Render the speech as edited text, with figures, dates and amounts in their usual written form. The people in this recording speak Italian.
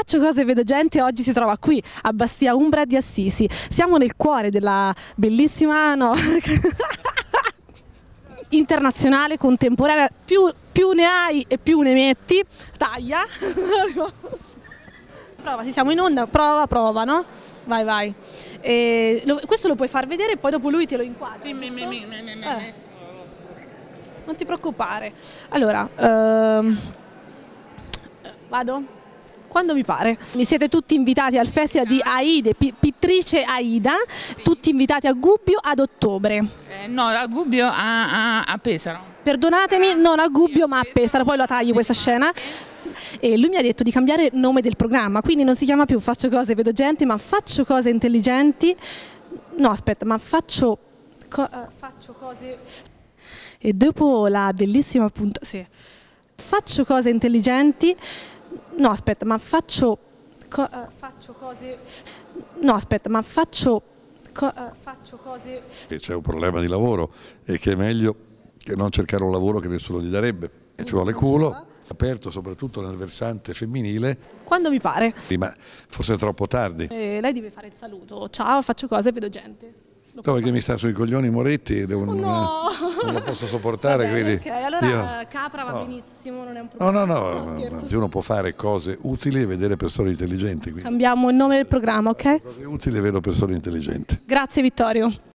Faccio cose e vedo gente oggi si trova qui a Bastia Umbra di Assisi. Siamo nel cuore della bellissima internazionale, contemporanea, più ne hai e più ne metti. Taglia. Prova, sì, siamo in onda, prova, no? Vai. Questo lo puoi far vedere e poi dopo lui te lo inquadra. Non ti preoccupare. Allora, vado? Quando mi pare. Siete tutti invitati al festival di Aida, pittrice Aida, sì. Tutti invitati a Gubbio ad ottobre. No, a Gubbio a Pesaro. Perdonatemi, non a Gubbio ma a Pesaro, poi la tagli questa scena. E lui mi ha detto di cambiare il nome del programma, quindi non si chiama più Faccio cose e vedo gente, ma Faccio cose intelligenti. No, aspetta, ma faccio cose. E dopo la bellissima puntata, sì. Faccio cose intelligenti. No, aspetta, ma faccio cose. No, aspetta, ma faccio cose. Che c'è un problema di lavoro e che è meglio che non cercare un lavoro che nessuno gli darebbe. E ci vuole culo, aperto soprattutto nel versante femminile. Quando mi pare. Sì, ma forse è troppo tardi. Lei deve fare il saluto. Ciao, faccio cose e vedo gente. No, perché mi sta sui coglioni Moretti e non lo posso sopportare. Bene, quindi ok, allora Capra va benissimo, non è un problema. No, uno può fare cose utili e vedere persone intelligenti. Quindi. Cambiamo il nome del programma, ok? Cose utili e vedo persone intelligenti. Grazie Vittorio.